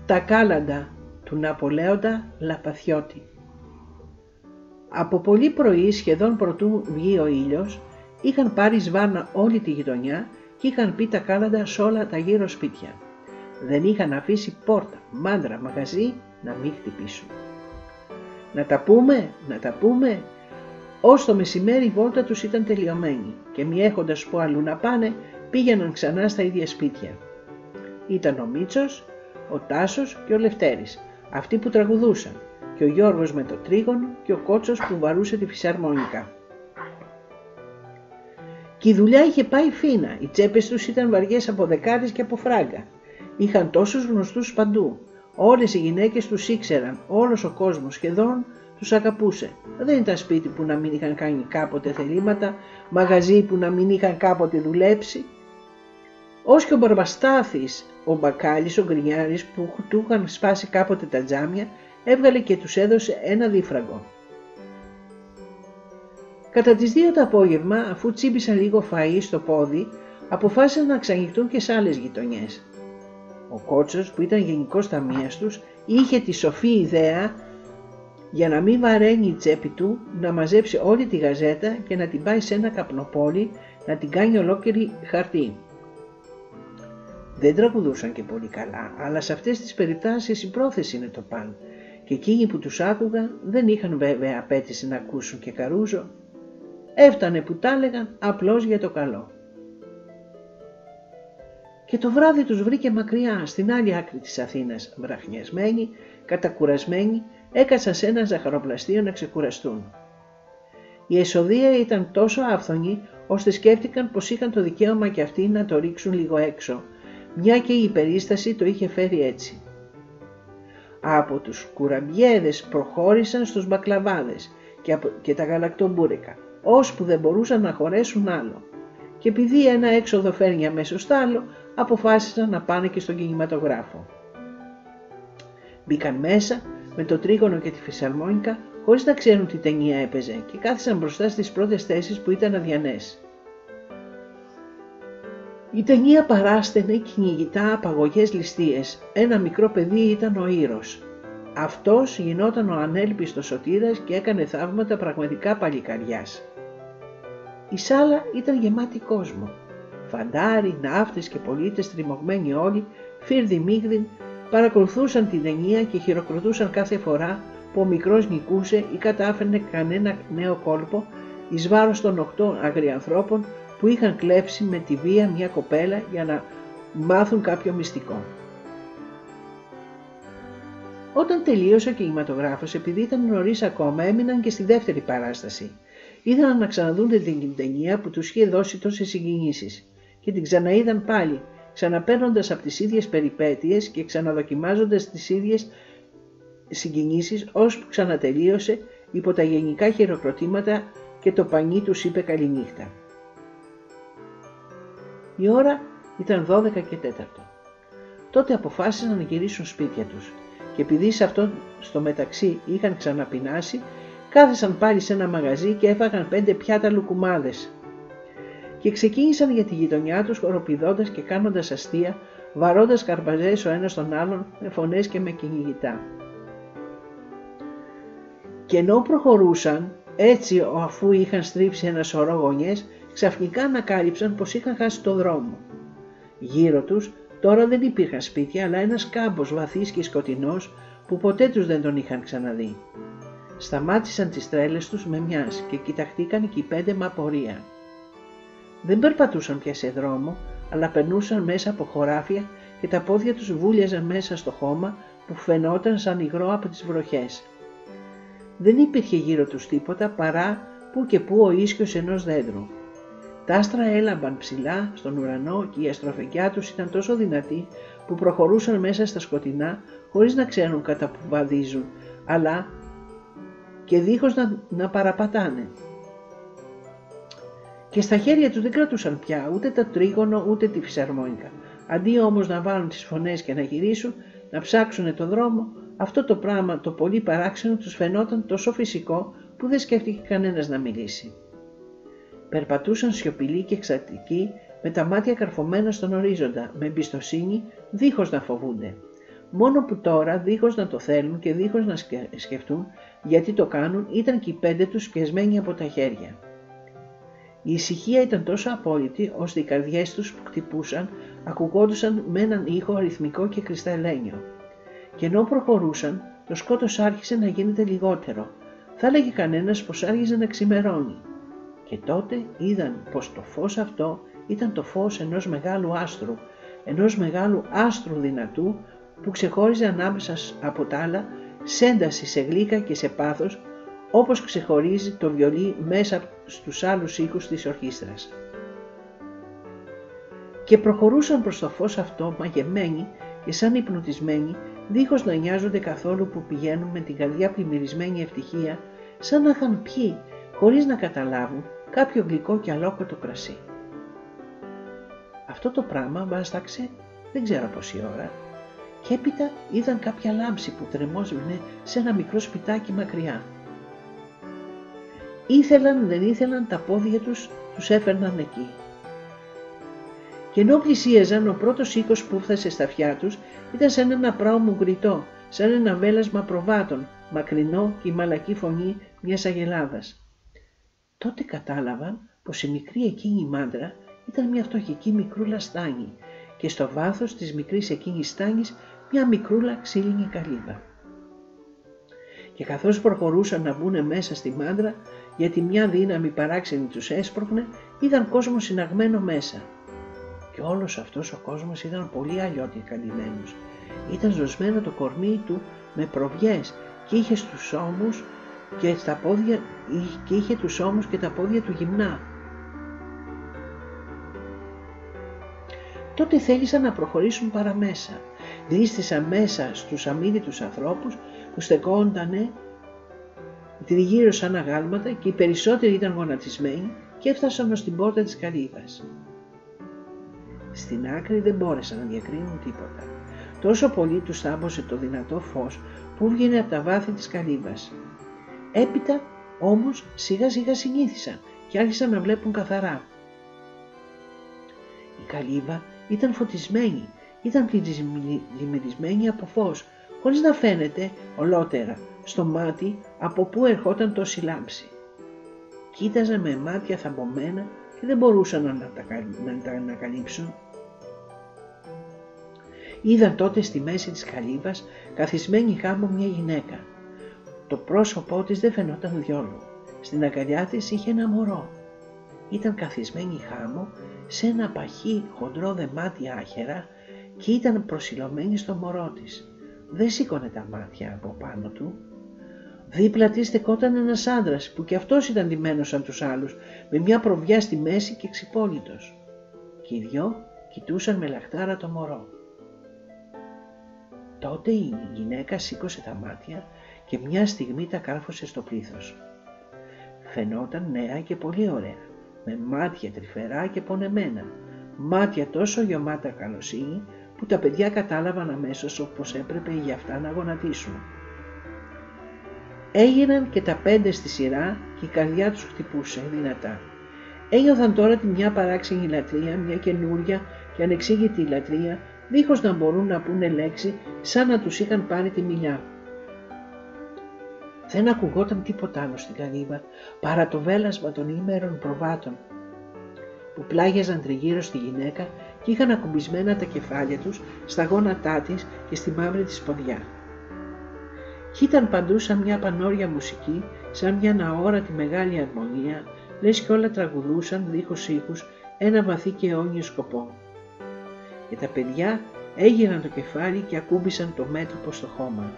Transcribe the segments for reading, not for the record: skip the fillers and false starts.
τα κάλαντα του Ναπολέοντα Λαπαθιώτη. Από πολύ πρωί, σχεδόν προτού βγει ο ήλιος, είχαν πάρει σβάρνα όλη τη γειτονιά και είχαν πει τα κάλαντα σ' όλα τα γύρω σπίτια. Δεν είχαν αφήσει πόρτα, μάντρα, μαγαζί να μην χτυπήσουν. Να τα πούμε, ως το μεσημέρι η βόλτα τους ήταν τελειωμένη και μη έχοντας που αλλού να πάνε, πήγαιναν ξανά στα ίδια σπίτια. Ήταν ο Μίτσος, ο Τάσος και ο Λευτέρης, αυτοί που τραγουδούσαν, και ο Γιώργος με το τρίγωνο και ο Κότσος που βαρούσε τη φυσαρμόνικα. Και η δουλειά είχε πάει φίνα, οι τσέπες τους ήταν βαριές από δεκάρες και από φράγκα. Είχαν τόσους γνωστούς παντού, όλες οι γυναίκες τους ήξεραν, όλος ο κόσμος σχεδόν τους αγαπούσε. Δεν ήταν σπίτι που να μην είχαν κάνει κάποτε θελήματα, μαγαζί που να μην είχαν κάποτε δουλέψει. Ως και ο Μπαρμπαστάθης, ο Μπακάλης, ο Γκρινιάρης που του είχαν σπάσει κάποτε τα τζάμια, έβγαλε και τους έδωσε ένα δίφραγκο. Κατά τις 2 το απόγευμα, αφού τσίμπησαν λίγο φαΐ στο πόδι, αποφάσισαν να ξανοιχτούν και σε άλλες γειτονιές. Ο Κότσος, που ήταν γενικός ταμείας τους, είχε τη σοφή ιδέα, για να μην βαραίνει η τσέπη του, να μαζέψει όλη τη γαζέτα και να την πάει σε ένα καπνοπόλι να την κάνει ολόκληρη χαρτί. Δεν τραγουδούσαν και πολύ καλά, αλλά σε αυτές τις περιπτώσεις η πρόθεση είναι το παν, και εκείνοι που τους άκουγαν δεν είχαν βέβαια απέτηση να ακούσουν και καρούζο. Έφτανε που τα έλεγαν απλώς για το καλό. Και το βράδυ τους βρήκε μακριά, στην άλλη άκρη της Αθήνας, βραχνιασμένοι, κατακουρασμένοι, έκατσαν σε ένα ζαχαροπλαστείο να ξεκουραστούν. Η εσοδεία ήταν τόσο άφθονη, ώστε σκέφτηκαν πως είχαν το δικαίωμα και αυτοί να το ρίξουν λίγο έξω, μια και η περίσταση το είχε φέρει έτσι. Από τους κουραμπιέδες προχώρησαν στους μπακλαβάδες και τα γαλακτομπούρεκα, ώσπου δεν μπορούσαν να χωρέσουν άλλο. Και επειδή ένα έξοδο φέρνει αμέσως τ' άλλο, αποφάσισαν να πάνε και στον κινηματογράφο. Μπήκαν μέσα με το τρίγωνο και τη φυσαρμόνικα, χωρίς να ξέρουν τι ταινία έπαιζε, και κάθισαν μπροστά στις πρώτες θέσεις που ήταν αδιανές. Η ταινία παράσταινε κυνηγητά απαγωγές ληστείες. Ένα μικρό παιδί ήταν ο Ήρος. Αυτός γινόταν ο ανέλπιστος σωτήρας και έκανε θαύματα πραγματικά παλικαριάς. Η σάλα ήταν γεμάτη κόσμο. Φαντάροι, ναύτες και πολίτες τριμωγμένοι όλοι, φίρδι μίγδιν, παρακολουθούσαν την ταινία και χειροκροτούσαν κάθε φορά που ο μικρός νικούσε ή κατάφερνε κανένα νέο κόλπο εις βάρος των 8 αγριανθρώπων που είχαν κλέψει με τη βία μια κοπέλα για να μάθουν κάποιο μυστικό. Όταν τελείωσε ο κινηματογράφος, επειδή ήταν νωρίς ακόμα, έμειναν και στη δεύτερη παράσταση. Ήθελαν να ξαναδούν την ταινία που τους είχε δώσει τόσες συγκινήσεις και την ξαναείδαν πάλι, ξαναπαίρνοντας από τις ίδιες περιπέτειες και ξαναδοκιμάζοντας τις ίδιες συγκινήσεις, ώσπου ξανατελείωσε υπό τα γενικά χειροκροτήματα και το πανί τους είπε καληνύχτα. Η ώρα ήταν 12 και 4. Τότε αποφάσισαν να γυρίσουν σπίτια τους και επειδή σε αυτό στο μεταξύ είχαν ξαναπεινάσει, κάθισαν πάλι σε ένα μαγαζί και έφαγαν 5 πιάτα λουκουμάδες και ξεκίνησαν για τη γειτονιά τους χοροπηδώντας και κάνοντας αστεία, βαρώντας καρπαζές ο ένας τον άλλον με φωνές και με κυνηγητά. Και ενώ προχωρούσαν έτσι, αφού είχαν στρίψει ένα σωρό γωνιές, ξαφνικά ανακάλυψαν πως είχαν χάσει το δρόμο. Γύρω τους τώρα δεν υπήρχαν σπίτια, αλλά ένας κάμπος βαθύς και σκοτεινός που ποτέ τους δεν τον είχαν ξαναδεί. Σταμάτησαν τις τρέλες τους με μιας και κοιταχτήκαν και οι 5 με απορία. Δεν περπατούσαν πια σε δρόμο, αλλά περνούσαν μέσα από χωράφια και τα πόδια τους βούλιαζαν μέσα στο χώμα που φαινόταν σαν υγρό από τις βροχές. Δεν υπήρχε γύρω τους τίποτα παρά που και που ο ίσκιος ενός δέντρου. Τα άστρα έλαμπαν ψηλά στον ουρανό και η αστροφεκιά τους ήταν τόσο δυνατή που προχωρούσαν μέσα στα σκοτεινά χωρίς να ξέρουν κατά που βαδίζουν, αλλά και δίχως να παραπατάνε. Και στα χέρια τους δεν κρατούσαν πια ούτε το τρίγωνο ούτε τη φυσαρμόνικα. Αντί όμως να βάλουν τις φωνές και να γυρίσουν, να ψάξουν το δρόμο, αυτό το πράγμα το πολύ παράξενο τους φαινόταν τόσο φυσικό που δεν σκέφτηκε κανένας να μιλήσει. Περπατούσαν σιωπηλοί και εξατικοί, με τα μάτια καρφωμένα στον ορίζοντα, με εμπιστοσύνη, δίχως να φοβούνται. μόνο που τώρα, δίχως να το θέλουν και δίχως να σκεφτούν γιατί το κάνουν, ήταν και οι 5 τους πιασμένοι από τα χέρια. Η ησυχία ήταν τόσο απόλυτη, ώστε οι καρδιές τους που χτυπούσαν ακουγόντουσαν με έναν ήχο αριθμικό και κρυσταλλένιο. Και ενώ προχωρούσαν, το σκότος άρχισε να γίνεται λιγότερο. Θα έλεγε κανένας πως άρχιζε να ξημερώνει. Και τότε είδαν πως το φως αυτό ήταν το φως ενός μεγάλου άστρου δυνατού που ξεχώριζε ανάμεσα από τα άλλα σε ένταση, σε γλύκα και σε πάθος, όπως ξεχωρίζει το βιολί μέσα στους άλλους ήχους της ορχήστρας. Και προχωρούσαν προς το φως αυτό μαγεμένοι και σαν υπνοτισμένοι, δίχως να νοιάζονται καθόλου που πηγαίνουν με την καρδιά πλημμυρισμένη ευτυχία, σαν να είχαν πιει, χωρίς να καταλάβουν, κάποιο γλυκό και αλόκοτο κρασί. Αυτό το πράγμα βάσταξε δεν ξέρω πόση ώρα και έπειτα είδαν κάποια λάμψη που τρεμόσβηνε σε ένα μικρό σπιτάκι μακριά. Ήθελαν δεν ήθελαν, τα πόδια τους έφερναν εκεί. Και ενώ πλησίαζαν, ο πρώτος ήχος που έφτασε στα αυτιά τους ήταν σαν ένα πράωμο γκριτό, σαν ένα βέλασμα προβάτων, μακρινό και η μαλακή φωνή μιας αγελάδας. Τότε κατάλαβαν πως η μικρή εκείνη μάντρα ήταν μια φτωχική μικρούλα στάνη και στο βάθος της μικρής εκείνης στάνης μια μικρούλα ξύλινη καλύβα. Και καθώς προχωρούσαν να μπουν μέσα στη μάντρα, γιατί μια δύναμη παράξενη τους έσπρωχνε, είδαν κόσμο συναγμένο μέσα. Και όλος αυτός ο κόσμος ήταν πολύ αλλιώτικα καλυμμένος. Ήταν ζωσμένο το κορμί του με προβιές και είχε τους ώμους και τα πόδια του γυμνά. Τότε θέλησαν να προχωρήσουν παραμέσα. Γλίστησαν μέσα στους αμύδιτους ανθρώπους που στεκόντανε τριγύρω σαν αγάλματα και οι περισσότεροι ήταν γονατισμένοι και έφτασαν ως την πόρτα της καλύβας. Στην άκρη δεν μπόρεσαν να διακρίνουν τίποτα. Τόσο πολύ τους θάμπωσε το δυνατό φως που βγαίνει από τα βάθη της καλύβας. Έπειτα όμως σιγά σιγά συνήθισαν και άρχισαν να βλέπουν καθαρά. Η καλύβα ήταν φωτισμένη, ήταν πλημμυρισμένη από φως, χωρίς να φαίνεται ολότερα στο μάτι από πού ερχόταν τόση λάμψη. Κοίταζαν με μάτια θαμπομένα και δεν μπορούσαν να τα ανακαλύψουν. Είδαν τότε στη μέση της καλύβας καθισμένη χάμω μια γυναίκα. Το πρόσωπό της δεν φαινόταν διόλου. Στην αγκαλιά της είχε ένα μωρό. Ήταν καθισμένη χάμω σε ένα παχύ χοντρό δεμάτι άχερα και ήταν προσιλωμένη στο μωρό της. Δεν σήκωνε τα μάτια από πάνω του. Δίπλα της στεκόταν ένας άντρας που κι αυτός ήταν ντυμένος σαν τους άλλους, με μια προβιά στη μέση και ξυπόλυτος. Και οι δυο κοιτούσαν με λαχτάρα το μωρό. Τότε η γυναίκα σήκωσε τα μάτια και μια στιγμή τα κάρφωσε στο πλήθος. Φαινόταν νέα και πολύ ωραία, με μάτια τρυφερά και πονεμένα, μάτια τόσο γεμάτα καλοσύνη που τα παιδιά κατάλαβαν αμέσως πως έπρεπε για αυτά να γονατίσουν. Έγιναν και τα 5 στη σειρά και η καρδιά τους χτυπούσε δυνατά. Ένιωθαν τώρα τη μια παράξενη λατρεία, μια καινούρια και ανεξήγητη λατρεία, δίχως να μπορούν να πούνε λέξη, σαν να τους είχαν πάρει τη μιλιά. Δεν ακουγόταν τίποτα άλλο στην καλύβα παρά το βέλασμα των ήμερων προβάτων που πλάγιαζαν τριγύρω στη γυναίκα και είχαν ακουμπισμένα τα κεφάλια τους στα γόνατά της και στη μαύρη της ποδιά. Κι ήταν παντού σαν μια πανόρια μουσική, σαν μια αόρατη μεγάλη αρμονία, λες κι όλα τραγουδούσαν δίχως ήχους ένα βαθύ και αιώνιο σκοπό. Και τα παιδιά έγειραν το κεφάλι και ακούμπησαν το μέτωπο στο χώμα.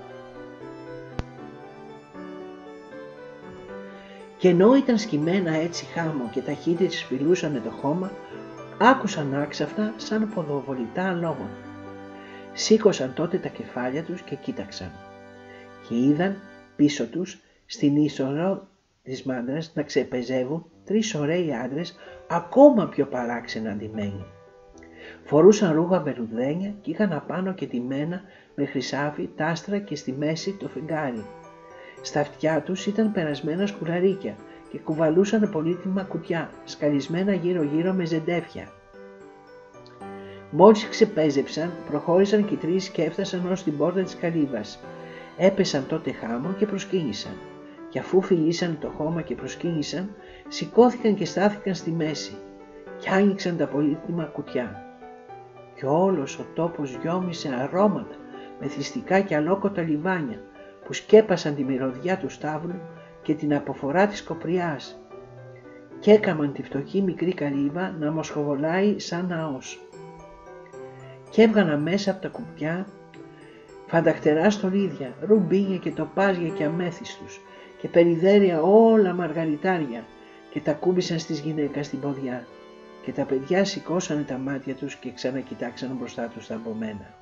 Και ενώ ήταν σκυμμένα έτσι χάμω και τα χείλη της φυλούσανε το χώμα, άκουσαν άξαφνα σαν ποδοβολητά λόγων. Σήκωσαν τότε τα κεφάλια τους και κοίταξαν. Και είδαν πίσω τους στην είσοδο της μάντρας να ξεπεζεύουν 3 ωραίοι άντρες ακόμα πιο παράξενα ντυμένοι. Φορούσαν ρούχα με ρουδένια και είχαν απάνω και ντυμένα με χρυσάφι, τάστρα και στη μέση το φεγγάρι. Στα αυτιά τους ήταν περασμένα σκουλαρίκια και κουβαλούσαν πολύτιμα κουτιά, σκαλισμένα γύρω-γύρω με ζεντέφια. Μόλις ξεπέζεψαν, προχώρησαν και οι τρεις και έφτασαν ως την πόρτα της καλύβας. Έπεσαν τότε χάμω και προσκύνησαν. Και αφού φιλήσαν το χώμα και προσκύνησαν, σηκώθηκαν και στάθηκαν στη μέση και άνοιξαν τα πολύτιμα κουτιά. Και όλος ο τόπος γιόμισε αρώματα, μεθυστικά και αλόκοτα λιβάνια που σκέπασαν τη μυρωδιά του στάβλου και την αποφορά της κοπριάς και έκαμαν τη φτωχή μικρή καλύβα να μοσχοβολάει σαν ναός. Και έβγαναν μέσα από τα κουπιά φανταχτερά στολίδια, ρουμπίνια και τοπάζια και αμέθιστους και περιδέρια όλα μαργαριτάρια και τα κούμπησαν στις γυναίκες στην ποδιά και τα παιδιά σηκώσανε τα μάτια τους και ξανακοιτάξαν μπροστά τους τα μπουμένα.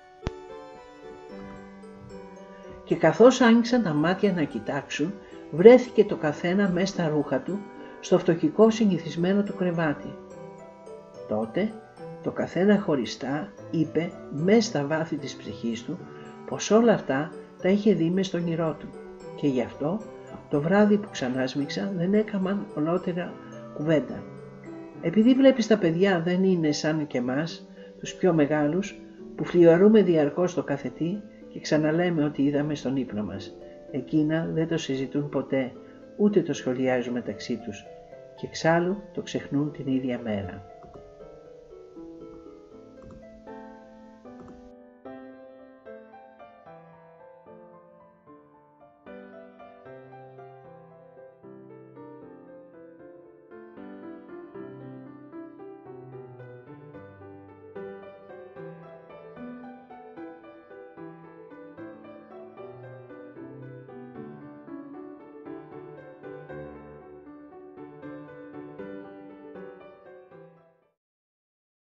Και καθώς άνοιξαν τα μάτια να κοιτάξουν, βρέθηκε το καθένα μες στα ρούχα του στο φτωχικό συνηθισμένο του κρεβάτι. Τότε το καθένα χωριστά είπε μες στα βάθη της ψυχής του πως όλα αυτά τα είχε δει μες στον όνειρό του και γι' αυτό το βράδυ που ξανάσμιξαν δεν έκαμαν ολότερα κουβέντα. Επειδή βλέπεις τα παιδιά δεν είναι σαν και εμάς, τους πιο μεγάλους, που φλιαρούμε διαρκώς το καθετή και ξαναλέμε ότι είδαμε στον ύπνο μας. Εκείνα δεν το συζητούν ποτέ, ούτε το σχολιάζουν μεταξύ τους και εξάλλου το ξεχνούν την ίδια μέρα.